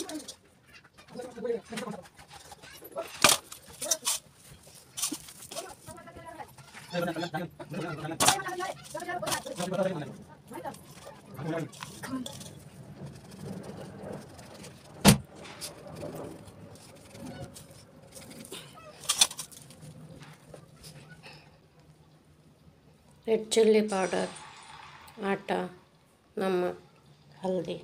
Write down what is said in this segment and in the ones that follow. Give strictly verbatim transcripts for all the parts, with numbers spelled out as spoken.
Red chilli powder, आटा, नमक, हल्दी।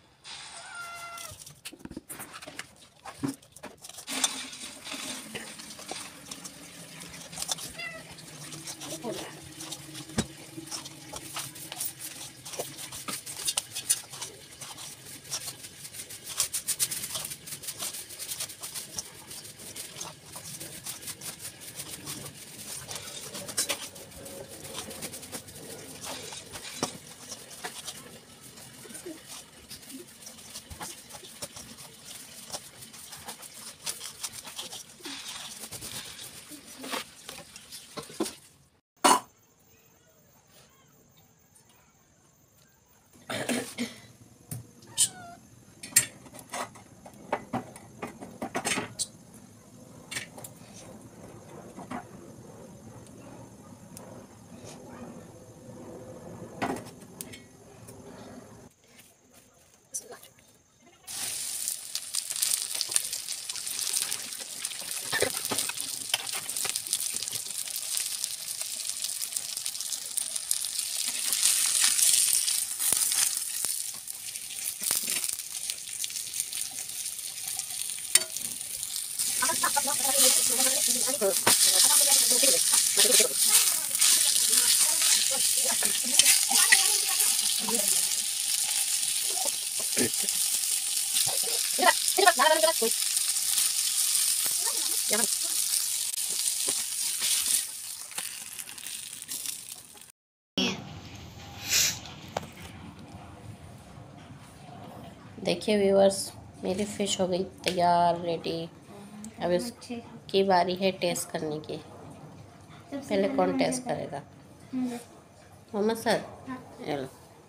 देखिए व्यूअर्स, मेरी फ़िश हो गई तैयार, रेडी। अब इसकी बारी है टेस्ट करने की। पहले कौन टेस्ट करेगा? मोहम्मद सर, चलो।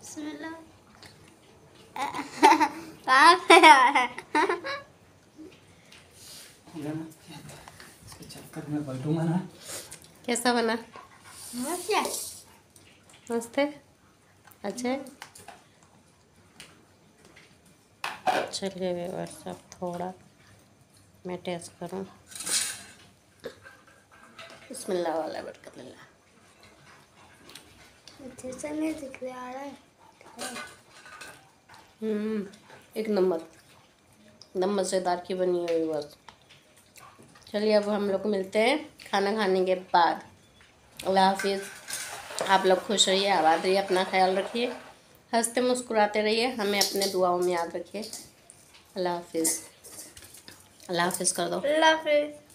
कैसा बना? मस्त है। अच्छा, चलिए व्यूअर्स, अब थोड़ा मैं टेस्ट करूं। बिस्मिल्लाह वाला बरकतल्लाह। जैसा नहीं दिख रहा है। हम्म एक नंबर एकदम मज़ेदार की बनी हुई बस। चलिए अब हम लोग मिलते हैं खाना खाने के बाद। अल्लाह हाफिज़। आप लोग खुश रहिए, आबाद रहिए, अपना ख्याल रखिए, हंसते मुस्कुराते रहिए, हमें अपने दुआओं में याद रखिए। अल्लाह हाफिज़। अल्लाह हाफिज़ कर दो। अल्लाह हाफिज़।